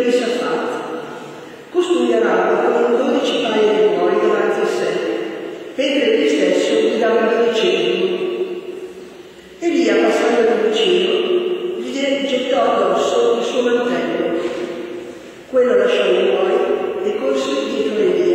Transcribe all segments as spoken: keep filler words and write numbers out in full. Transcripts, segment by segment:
Dio disse a Fat: costui arava con dodici paia di buoi davanti a sé, mentre egli stesso gli dava il dodicesimo. Elia, passando da vicino, gli gettò addosso il suo mantello. Quello lasciò i buoi e corse dietro Elia,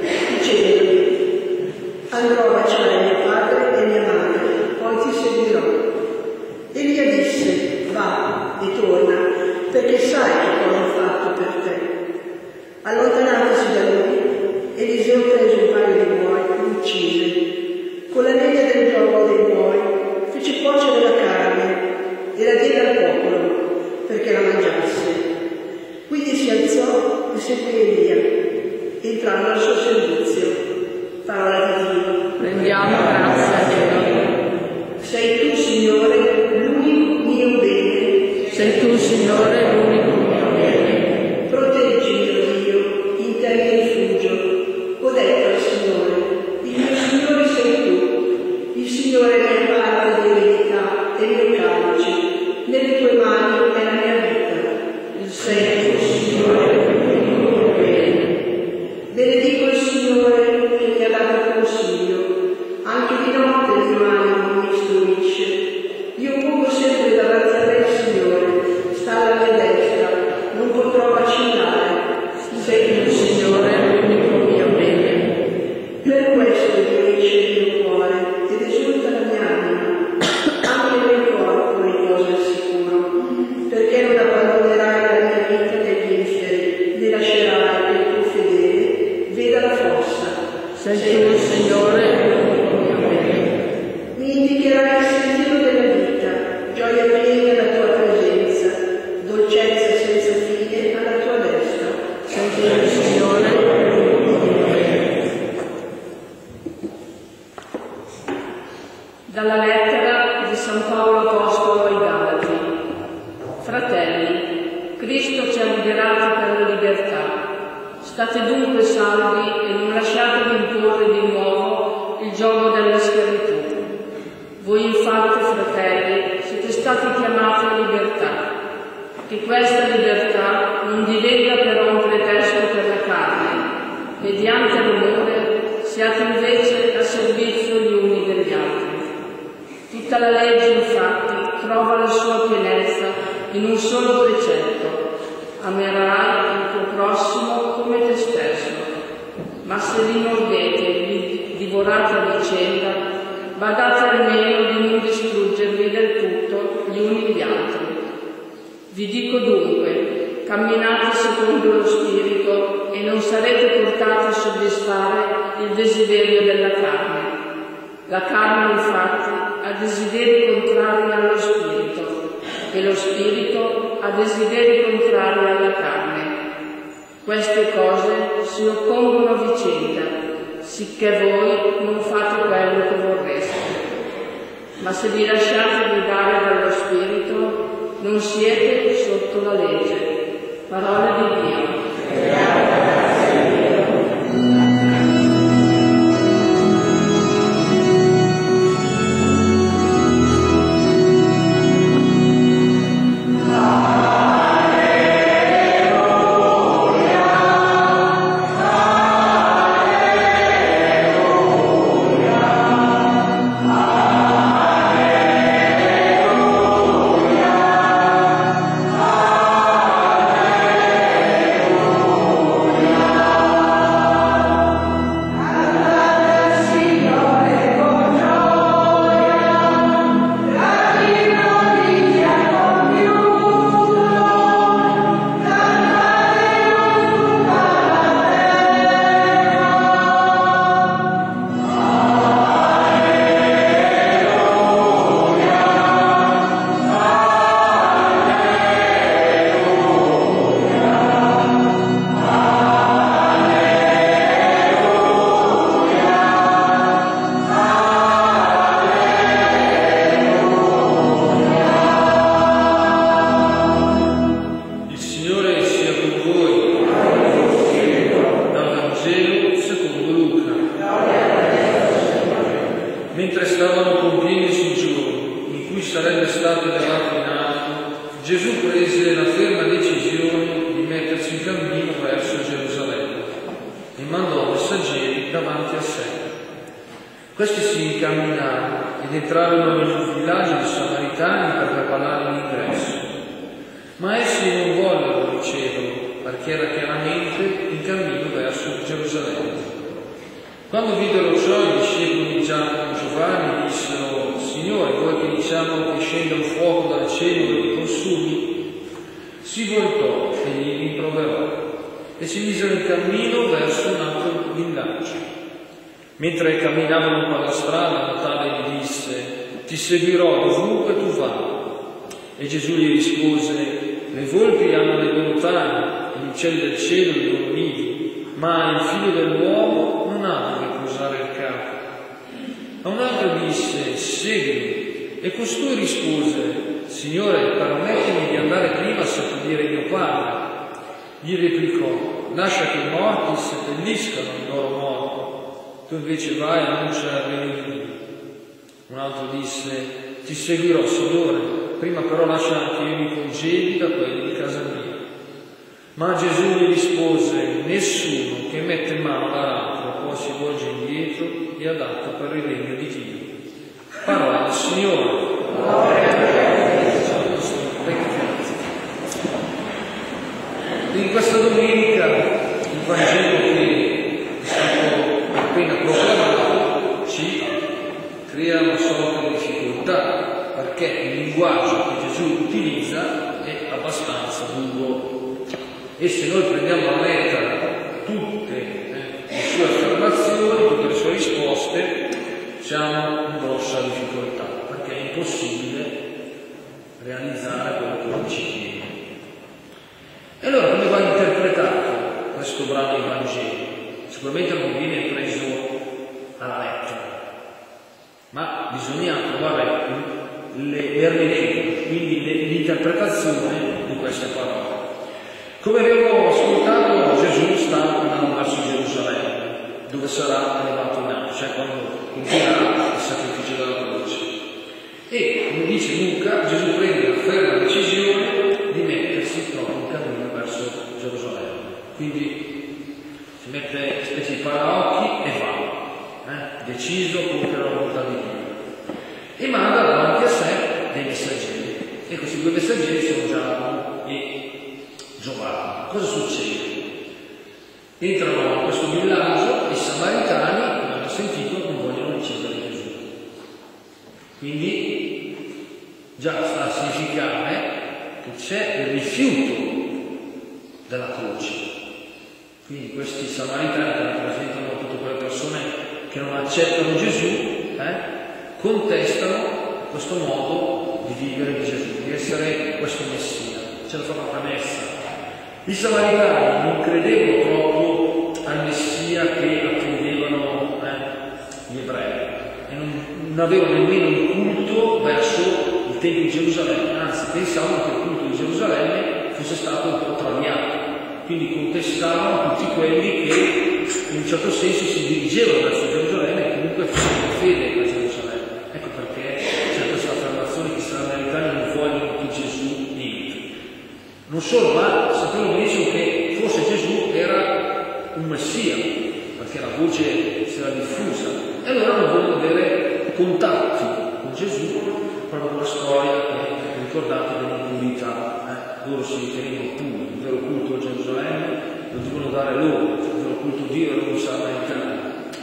dicendogli: andrò a baciare mio padre e mia madre, poi ti seguirò. Elia disse: va e torna, perché sai che cosa ho fatto per te. Allontanatosi da lui, Eliseo prese un paio di buoi e li uccise. Con la legna del gioco dei buoi fece cuocere la carne e la diede al popolo perché la mangiasse. Quindi si alzò e seguì Elia, entrando al suo servizio. Parola di Dio. Rendiamo grazie a Dio. Sei tu, Signore, l'unico mio bene. Sei tu, Signore, l'unico mio bene. Proteggi, mio Dio, in te mi rifugio. Ho detto al Signore: il mio Signore sei tu. Il Signore è la mia parte di eredità e il mio calice. Nelle tue mani è la mia vita. Sei tu, Signore, l'unico mio bene. Benedico il Signore che mi ha dato consiglio. Anche di notte il mio animo mi istruisce. Io pongo sempre davanti a me il Signore, sta alla mia destra, non potrò vacillare. Sei tu, Signore, l'unico mio bene. per questo gioisce il mio cuore ed esulta la mia anima. Anche il mio corpo riposa al sicuro, perché non abbandonerai la mia vita negli inferi, né lascerai che il tuo fedele veda la fossa. Sei tu, Signore, l'unico mio bene. Mi indicherai il sentiero della vita, gioia piena alla tua presenza, dolcezza senza fine alla tua destra. Sei tu, Signore, l'unico mio bene. Dalla lettera di San Paolo Apostolo ai Galati. Fratelli, Cristo ci ha liberati per la libertà. State dunque salvi e non lasciatevi imporre di nuovo il giogo della schiavitù. Voi infatti, fratelli, siete stati chiamati a libertà. Che questa libertà non divenga però un pretesto per la carne. Mediante l'amore siate invece a servizio gli uni degli altri. Tutta la legge, infatti, trova la sua pienezza in un solo precetto: amerai il tuo prossimo come te stesso. Ma se vi mordete e vi divorate a vicenda, badate almeno di non distruggervi del tutto gli uni gli altri. Vi dico dunque, camminate secondo lo Spirito e non sarete portati a soddisfare il desiderio della carne. La carne, infatti, ha desideri contrari allo Spirito e lo Spirito ha desideri contrari alla carne. Queste cose si oppongono a vicenda, sicché voi non fate quello che vorreste. Ma se vi lasciate guidare dallo Spirito, non siete sotto la legge. Parola di Dio. e mandò messaggeri davanti a sé. Questi si incamminarono ed entrarono nel villaggio dei Samaritani per preparare l'ingresso. Ma essi non vollero riceverlo, perché era chiaramente in cammino verso Gerusalemme. Quando videro ciò, i discepoli di Giacomo e Giovanni dissero: Signore, vuoi che diciamo che scenda un fuoco dal cielo e li consumi? Si voltò e gli rimproverò e si misero in cammino verso un altro villaggio. Mentre camminavano per la strada, Natale gli disse: Ti seguirò dovunque tu vada. E Gesù gli rispose: Le volpi hanno le loro tane, e gli uccelli del cielo i loro nidi, ma il figlio dell'uomo non ha dove posare il capo. A un altro disse: Seguimi. E costui rispose: Signore, permettimi di andare prima a seppellire mio padre. Gli replicò: Lascia che i morti seppelliscano il loro morto, tu invece vai e annuncia il regno di Dio. Un altro disse: Ti seguirò, Signore, prima però lascia anche io mi congedi da quelli di casa mia. Ma Gesù gli rispose: Nessuno che mette mano all'altro poi si volge indietro è adatto per il regno di Dio. Parola del Signore. In questa domenica il Vangelo che è stato appena proclamato ci crea una sorta di difficoltà, perché il linguaggio che Gesù utilizza è abbastanza duro e se noi prendiamo a lettera tutte eh, le sue affermazioni, tutte le sue risposte, siamo in grossa difficoltà, perché è impossibile realizzare quello che lui ci chiede. E allora come va interpretato questo brano di Vangelo? Sicuramente non viene preso alla lettera, ma bisogna trovare le ermenetiche, quindi l'interpretazione di queste parole. Come abbiamo ascoltato, Gesù sta andando verso Gerusalemme, dove sarà elevato in alto, cioè quando compirà il sacrificio della croce. E, come dice Luca, Gesù prende la ferma decisione di mettersi proprio in cammino verso Gerusalemme. Quindi si mette specie di paraocchi e va, eh? deciso a compiere la volontà di Dio. E manda davanti a sé dei messaggeri. E questi due messaggeri sono Giacomo e Giovanni. Cosa succede? Entrano in questo villaggio e i samaritani, come hanno sentito, non vogliono ricevere Gesù. Quindi già sta a significare che c'è il rifiuto della croce. Quindi questi samaritani, che rappresentano tutte quelle persone che non accettano Gesù, eh, contestano questo modo di vivere di Gesù, di essere questo Messia. Ce la fa una premessa. I samaritani non credevano proprio al Messia che attendevano eh, gli ebrei e non, non avevano nemmeno un culto verso il Tempio di Gerusalemme, anzi pensavano che il culto di Gerusalemme fosse stato un po' traviato, quindi contestavano tutti quelli che in un certo senso si dirigevano verso Gerusalemme e comunque facevano fede a Gerusalemme. Ecco perché c'è questa affermazione che i samaritani non vogliono che Gesù entri. Non solo, ma sappiamo benissimo che forse Gesù era un Messia, perché la voce si era diffusa, e allora non vogliono avere contatti con Gesù, proprio con la storia che ricordate dell'impurità. Eh? Loro si ritenevano puri, il vero culto a Gerusalemme lo devono dare loro, il vero culto a Dio erano i samaritani,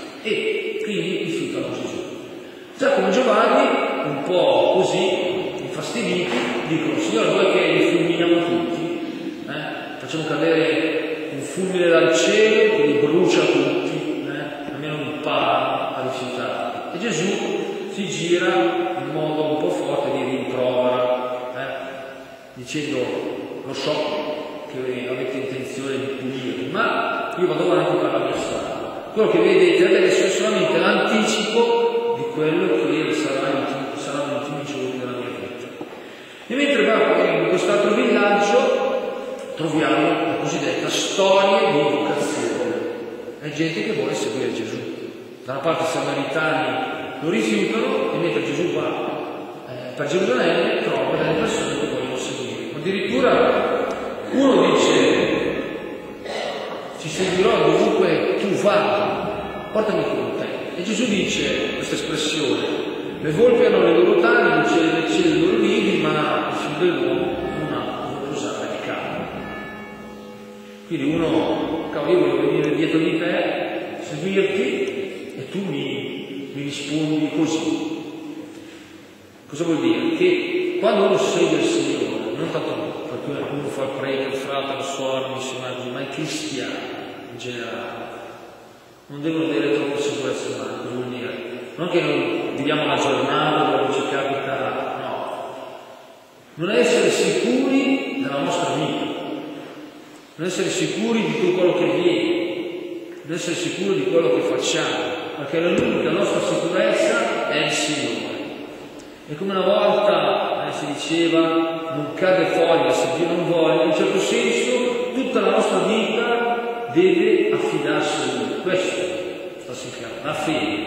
e quindi rifiutano Gesù. Giacomo e Giovanni, un po' così, infastiditi, dicono: Signore, vuoi che li fulminiamo tutti? Eh? Facciamo cadere un fulmine dal cielo che li brucia tutti, eh? almeno non impara a rifiutare. E Gesù si gira in modo un po' forte di rimprovera, eh? dicendo: lo so che avete intenzione di punirmi, ma io vado avanti per la mia strada. Quello che vedete adesso è solamente l'anticipo di quello che sarà saranno gli ultimi giorni della mia vita. E mentre va in quest'altro villaggio troviamo la cosiddetta storia di vocazione. È gente che vuole seguire Gesù. Da una parte i samaritani lo rifiutano, e mentre Gesù va eh, per Gerusalemme trova delle persone che vogliono seguire. Addirittura uno dice: ti seguirò dovunque tu vada, portami con te. E Gesù dice questa espressione: le volpi hanno le loro tane, gli uccelli del cielo i loro nidi, ma il figlio dell'uomo non ha dove posare di carne. Quindi uno, cavolo, io voglio venire dietro di te, seguirti, e tu mi, mi rispondi così. Cosa vuol dire? Che quando uno segue il Signore, non tanto perché uno fa il prete, il frate, il suono, il missionario, ma i cristiani in generale, non devono avere troppa sicurezza in mano. Cosa vuol dire? Non che noi viviamo la giornata dove ci capita, no. Non essere sicuri della nostra vita, non essere sicuri di tutto quello che viene, non essere sicuri di quello che facciamo, perché l'unica nostra sicurezza è il Signore. E come una volta eh, si diceva, non cade foglia se Dio non vuole, in un certo senso tutta la nostra vita deve affidarsi a Lui. Questo sta significando, la fede,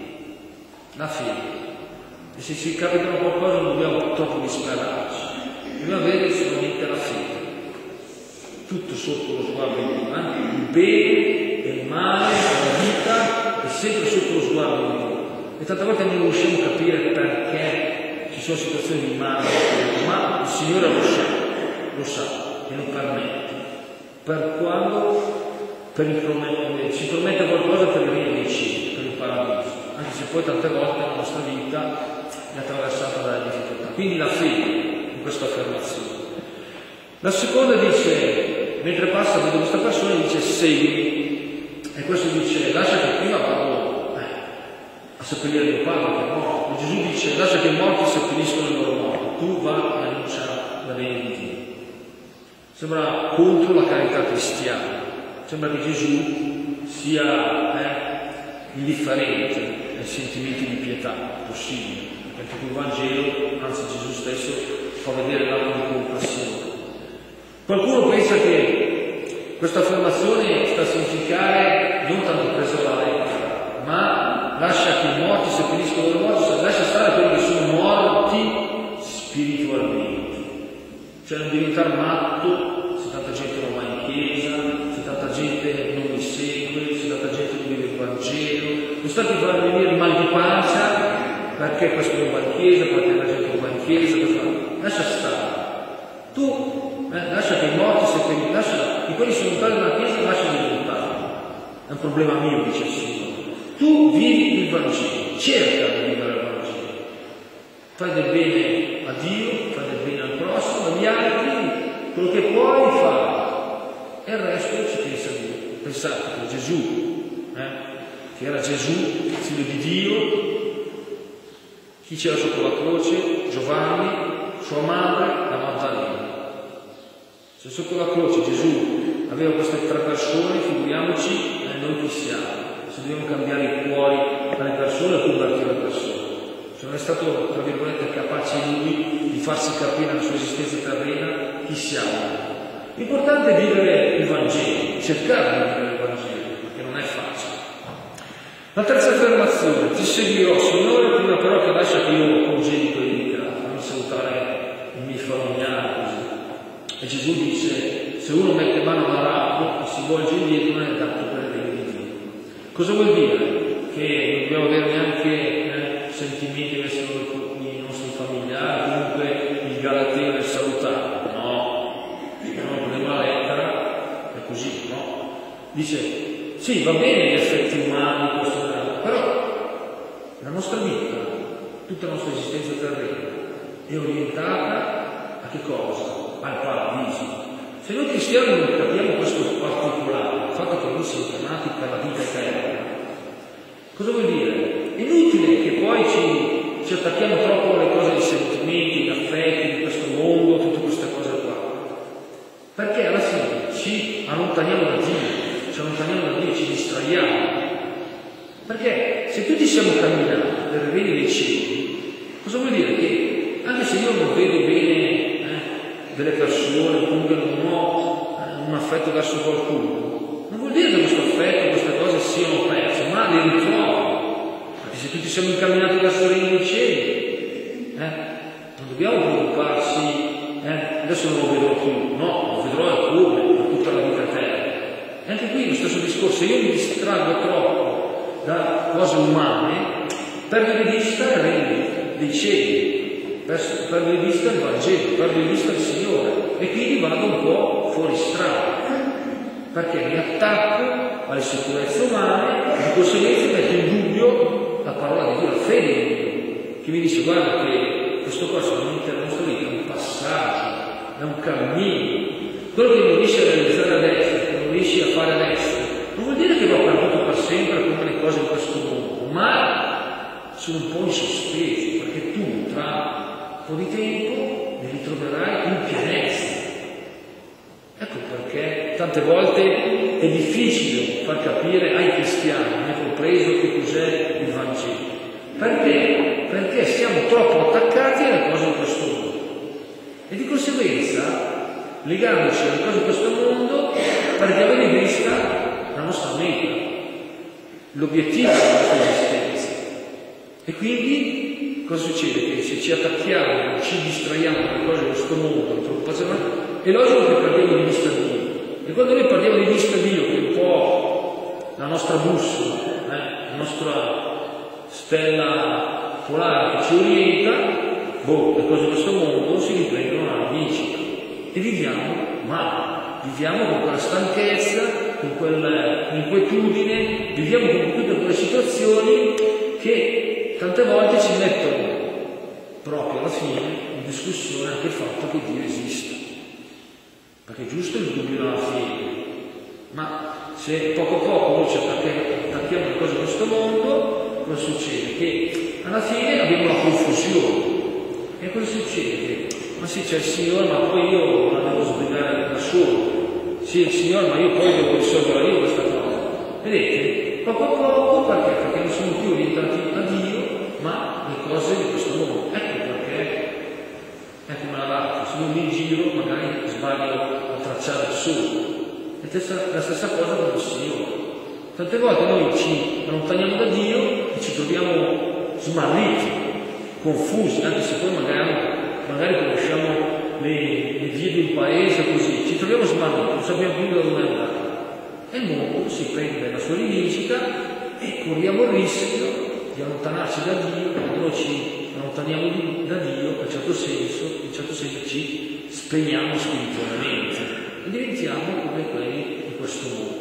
la fede. E se ci capita qualcosa non dobbiamo troppo disperarci, dobbiamo avere solamente la fede. Tutto sotto lo sguardo di Dio, anche il bene e il male, la vita è sempre sotto lo sguardo di Dio. E tante volte non riusciamo a capire perché ci sono situazioni di male, ma il Signore lo sa, lo sa e lo permette. Per quando per il promette, ci promette qualcosa per il regno dei cieli, per il paradiso, anche se poi tante volte la nostra vita è attraversata dalle difficoltà. Quindi la fede in questa affermazione. La seconda dice, mentre passa vedo questa persona e dice seguimi, e questo dice lascia che prima vado a seppellire mio padre che è morto. E Gesù dice lascia che i morti seppelliscono il loro morto, tu va e annuncia la vegna di Dio. Sembra contro la carità cristiana, sembra che Gesù sia eh, indifferente ai sentimenti di pietà possibili, perché col Vangelo, anzi Gesù stesso, fa vedere l'atto di compassione. Qualcuno pensa che questa affermazione sta a significare non tanto preso alla lettera, ma lascia che i morti seppelliscono i loro morti, lascia stare quelli che sono morti spiritualmente. Cioè non diventare matto se tanta gente non va in chiesa, se tanta gente non mi segue, se tanta gente non vive il Vangelo. Non sta a far venire il mal di pancia perché questo non va in chiesa, perché la gente non va in chiesa. Lascia stare. Tu eh, lascia che i morti seppelliscono, lascia che quelli sono lontani dalla chiesa, lasciali lontani. È un problema mio, dice il Signore. Tu vivi il Vangelo, cerca di vivere il Vangelo, fai del bene a Dio, fai del bene al prossimo, agli altri, quello che puoi fare, e il resto ci pensa Dio. Pensate che Gesù, eh, che era Gesù, figlio di Dio, chi c'era sotto la croce? Giovanni, sua madre, la Maddalena. Se sotto la croce Gesù aveva queste tre persone, figuriamoci eh, noi chi siamo. Se dobbiamo cambiare i cuori alle persone o convertire le persone. Se non è stato, tra virgolette, capace lui di farsi capire la sua esistenza terrena, chi siamo? L'importante è vivere il Vangelo, cercare di vivere il Vangelo, perché non è facile. La terza affermazione, ti seguirò, Signore, prima però che lascia che io congedito e dica, fammi salutare i miei faraoniani così. E Gesù dice, se uno mette mano all'arado e si volge indietro non è dato per il regno di Dio. Cosa vuol dire? Che non dobbiamo avere neanche eh, sentimenti verso i nostri familiari, comunque il galateo del salutare, no, se non prendiamo la lettera, è così, no? Dice, sì, va bene gli effetti umani, questo, però la nostra vita, tutta la nostra esistenza terrena, è orientata a che cosa? Al paradiso. Se noi cristiani non capiamo questo particolare, il fatto che noi siamo chiamati per la vita eterna, cosa vuol dire? È inutile che poi ci, ci attacchiamo troppo alle cose di sentimenti, di affetti, di questo mondo, tutte queste cose qua. Perché alla fine ci allontaniamo da Dio, ci allontaniamo da Dio, ci distraiamo. Perché se tutti siamo camminati per il regno dei cieli, cosa vuol dire? Che anche se io non vedo bene delle persone, comunque non ho eh, un affetto verso qualcuno, non vuol dire che questo affetto, queste cose siano perse, ma le ritrovo. Perché se tutti siamo incamminati verso il regno dei cieli, eh, non dobbiamo preoccuparsi, eh, adesso non lo vedrò più, no, lo vedrò e come, per tutta la vita eterna. E anche qui lo discorso, io mi distraggo troppo da cose umane, perdo di vista il regno dei cieli, perdo di vista il Vangelo, perdo di vista il Signore, e quindi vado un po' fuori strada, perché mi attacco alle sicurezze umane e di conseguenza metto in dubbio la parola di Dio, la fede di Dio, che mi dice: guarda che questo qua solamente nella nostra vita è un passaggio, è un cammino. Quello che non riesci a realizzare adesso, che non riesci a fare adesso, non vuol dire che va perduto per sempre come le cose in questo mondo, ma sono un po' in sospeso, perché tu tra un po' di tempo ne ritroverai in pienezza. Ecco perché tante volte è difficile far capire ai cristiani, ne compreso, che cos'è il Vangelo. Perché? Perché siamo troppo attaccati alle cose di questo mondo. E di conseguenza, legandoci alle cose di questo mondo, perdiamo di vista la nostra meta, l'obiettivo della nostra esistenza. E quindi cosa succede? Che se ci attacchiamo, ci distraiamo dalle cose di questo mondo, è logico che perdiamo di vista Dio. E quando noi perdiamo di vista Dio, che è un po' la nostra bussola, eh, la nostra stella polare che ci orienta, boh, le cose di questo mondo si riprendono alla vincita. E viviamo male, viviamo con quella stanchezza, con quella inquietudine, viviamo con tutte quelle situazioni che tante volte ci mettono proprio alla fine in discussione anche il fatto che Dio esiste. Perché è giusto il dubbio della fede, ma se poco a poco noi ci attacchiamo alle cose di questo mondo, cosa succede? Che alla fine abbiamo la confusione. E cosa succede? Ma sì, c'è il Signore, ma poi io la devo sbrigare da solo. Sì, il Signore, ma io poi devo risolvere io questa cosa. Vedete? Poco a poco, perché? Perché non siamo più orientati a Dio, ma alle cose di questo mondo. Ecco perché è come la barca, se io mi giro magari sbaglio a tracciare il sole. È la stessa cosa con il Signore. Tante volte noi ci allontaniamo da Dio e ci troviamo smarriti, confusi, anche se poi magari, magari conosciamo le, le vie di un paese così, ci troviamo smarriti, non sappiamo più da dove andare. E il mondo si prende la sua rivincita e corriamo il rischio di allontanarci da Dio. Quando noi ci allontaniamo da Dio, in certo senso, in certo senso ci spegniamo spiritualmente e diventiamo come quelli di questo mondo.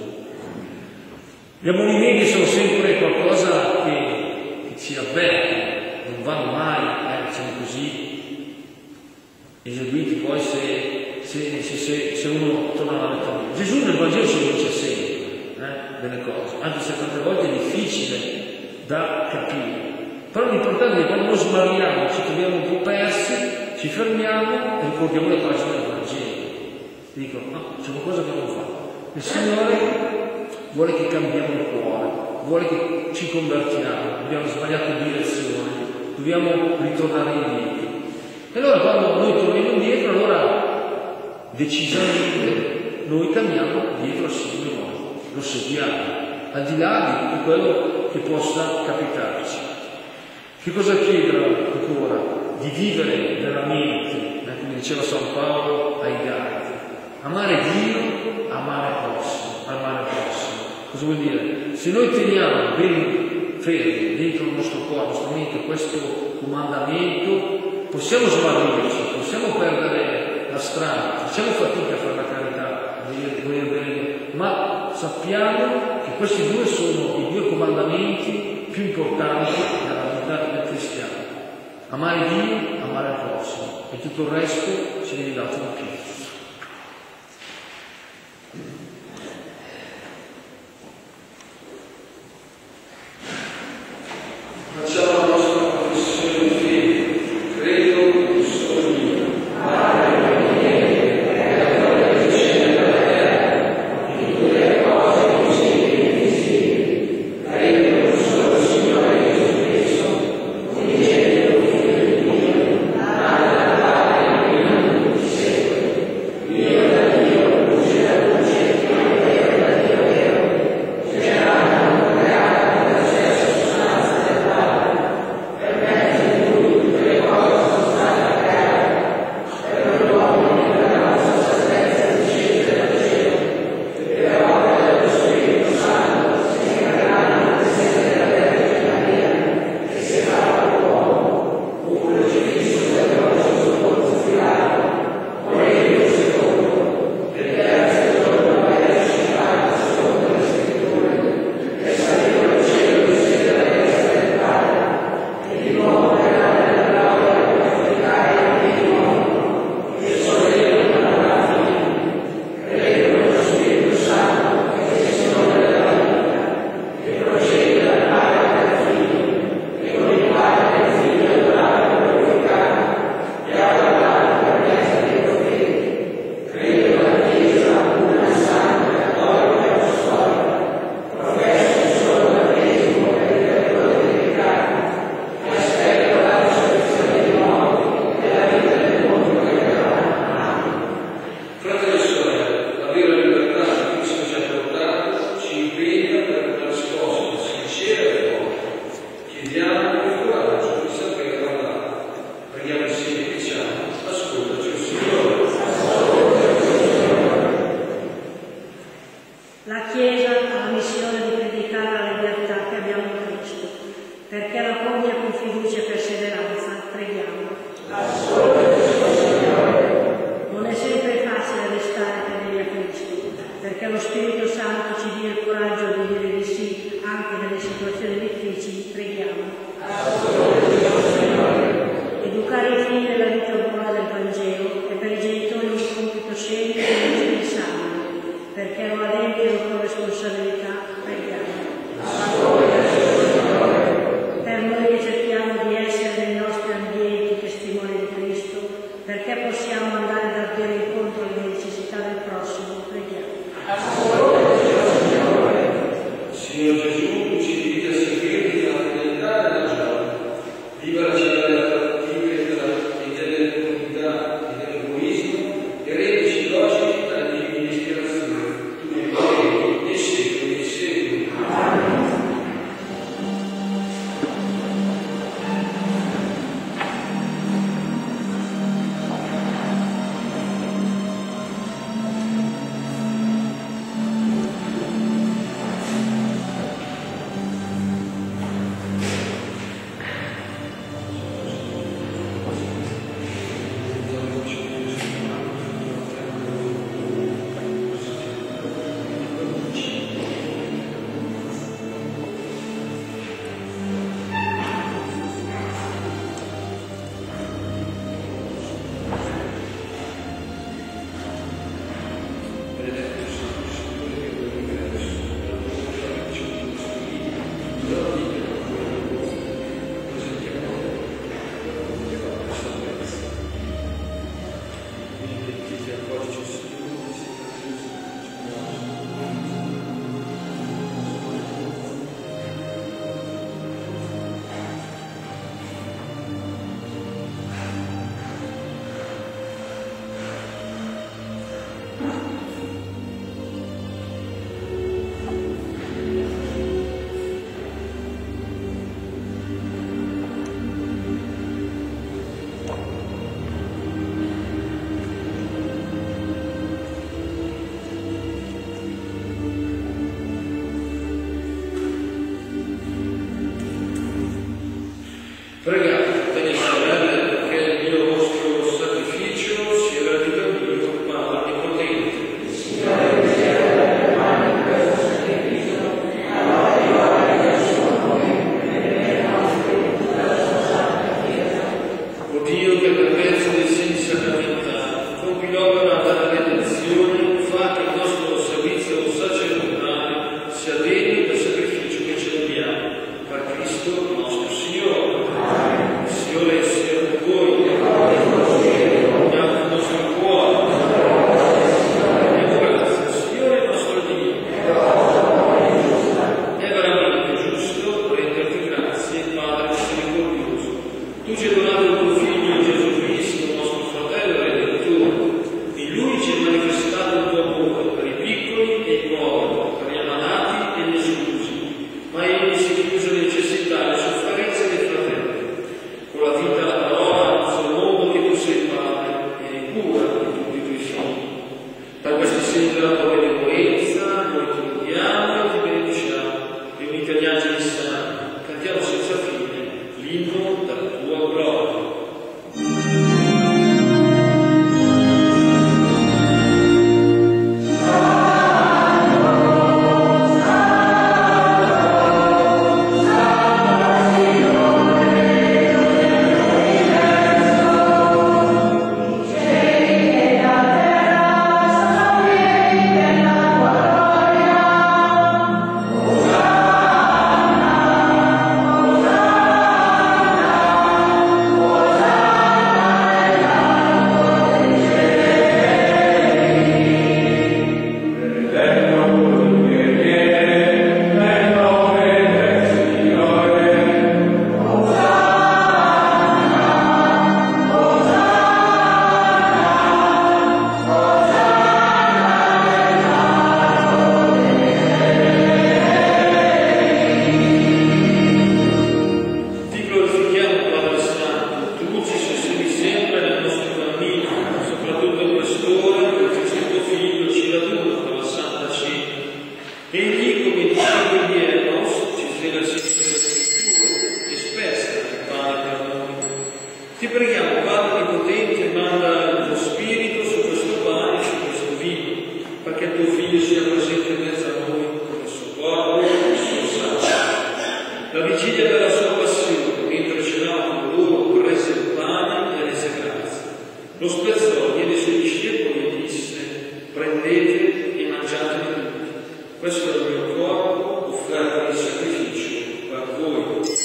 Gli ammonimenti sono sempre qualcosa che, che ci avverte, non vanno mai, eh, diciamo così, eseguiti poi se, se, se, se, se uno torna alla lettoria. Gesù nel Vangelo ci dice sempre eh, delle cose, anche se tante volte è difficile da capire. Però l'importante è che quando noi sbagliamo, ci troviamo un po' persi, ci fermiamo e ricordiamo le pagine del Vangelo. Dico, no, c'è qualcosa che non va. Il Signore vuole che cambiamo il cuore, vuole che ci convertiamo, abbiamo sbagliato direzione, dobbiamo ritornare indietro. E allora quando noi torniamo indietro, allora decisamente noi camminiamo dietro al Signore, lo seguiamo, al di là di tutto quello che possa capitarci. Che cosa chiedere ancora? Di vivere veramente, come diceva San Paolo ai Galati, amare Dio, amare il prossimo, amare il prossimo. Cosa vuol dire? Se noi teniamo ben fermi dentro il nostro cuore, la nostra mente, questo comandamento, possiamo smarrirci, possiamo perdere la strada, facciamo fatica a fare la carità, a voler bene, ma sappiamo che questi due sono i due comandamenti più importanti della vita del cristiano. Amare Dio, amare il prossimo, e tutto il resto ci viene dato di più. Facciamo la nostra confessione di fede. Credo che sono io. La Chiesa ha la missione di predicare la libertà che abbiamo in Cristo, perché la compia con fiducia e perseveranza. Preghiamo. Non è sempre facile restare fedeli a Cristo, perché lo Spirito Santo ci dia il coraggio di dire di sì anche nelle situazioni difficili. Preghiamo. Educare i figli nella vita buona del Vangelo è per i genitori un compito semplice e indispensabile, perché lo adempiano con responsabilità. Preghiamo. Per noi che cerchiamo di essere nei nostri ambienti testimoni di Cristo, perché possiamo andare davvero incontro alle necessità del prossimo. Preghiamo. Signor Gesù, ci invita a seguirti nella fedeltà e nella gioia. Viva la città della e delle comunità e dell'egoismo e rendici docili alla divina ispirazione. Tu mi preghi, e segui, e segui. Egli, come discepoli di Enos, ci svela sempre le scritture e spezza il pane per noi. Ti preghiamo, Padre Onnipotente, manda il tuo Spirito su questo pane e su questo vino, perché il tuo Figlio sia presente in mezzo a noi con il suo corpo e il suo sangue. La vigilia della sua passione, mentre cenava con loro, prese il pane e rese grazie. Lo spezzò, diede ai suoi discepoli e disse: prendete e mangiate tutti. Questo è il mio corpo offerto in sacrificio per voi.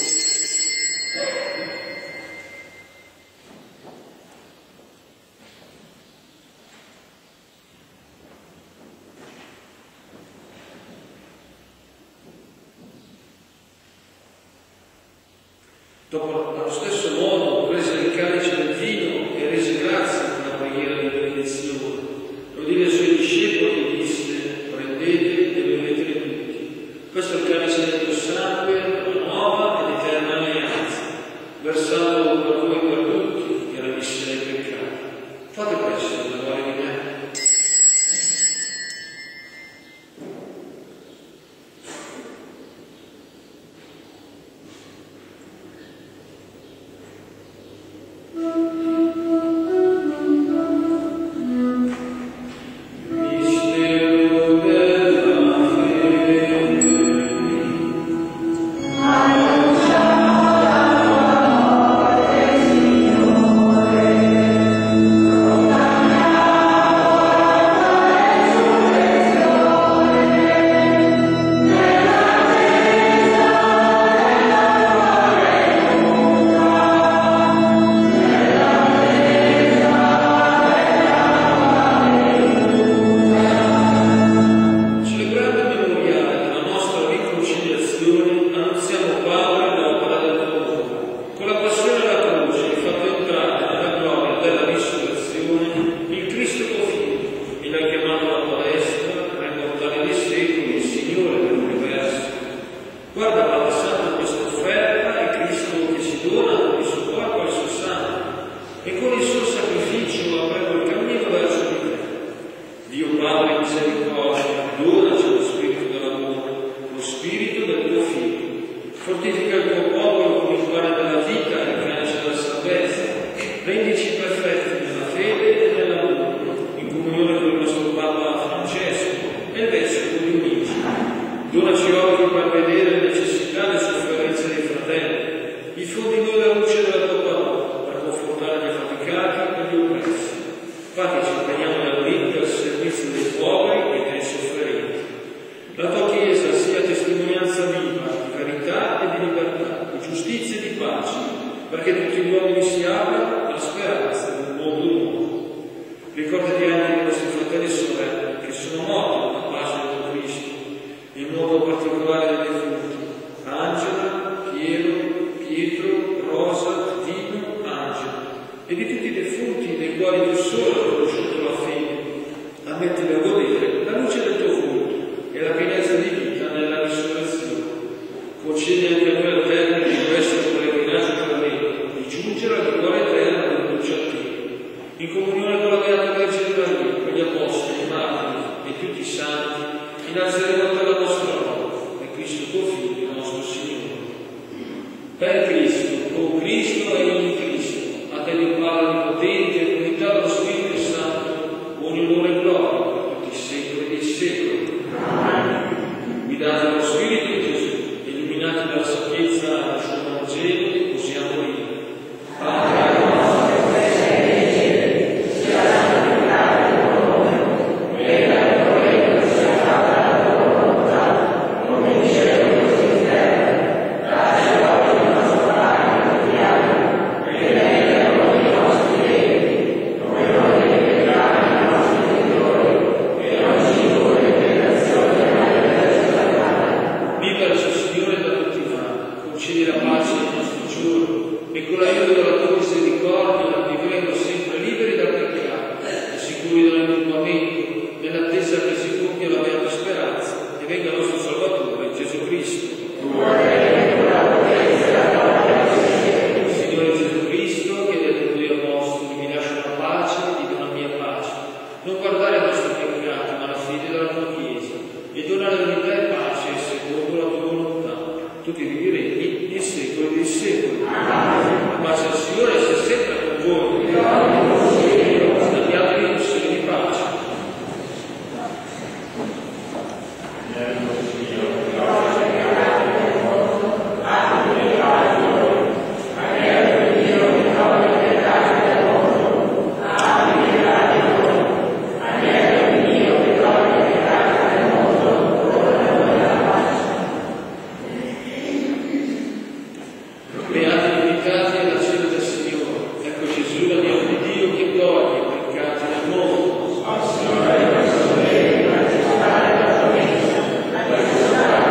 Dopo, allo stesso modo, prese il calice del vino e rese grazie con la preghiera di benedizione. Lo diede ai suoi discepoli e disse: prendete e bevete tutti. Questo è il calice del mio sangue, la nuova ed eterna alleanza, versato per voi e per tutti, per la remissione dei peccati. Fate questo in memoria di me. Non guardare i nostri peccati, ma la fede della tua Chiesa e donare l'unità tutti i regni, nei secoli dei secoli. La pace del Signore sia sempre con voi. Scambiatevi un segno di pace. Amen.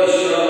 poi sarà